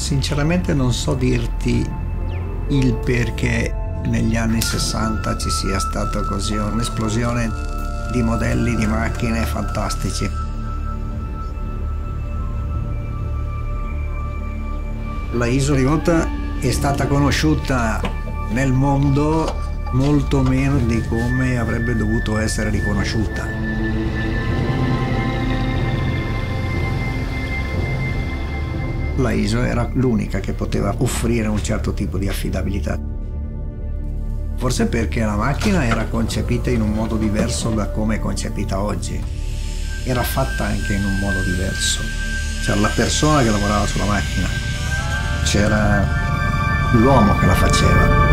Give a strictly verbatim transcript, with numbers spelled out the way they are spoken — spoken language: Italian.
Sinceramente non so dirti il perché negli anni sessanta ci sia stata così un'esplosione di modelli di macchine fantastici. La Isola di Gotha è stata conosciuta nel mondo molto meno di come avrebbe dovuto essere riconosciuta. La Isola era l'unica che poteva offrire un certo tipo di affidabilità. Forse perché la macchina era concepita in un modo diverso da come è concepita oggi. Era fatta anche in un modo diverso. C'era la persona che lavorava sulla macchina, c'era l'uomo che la faceva.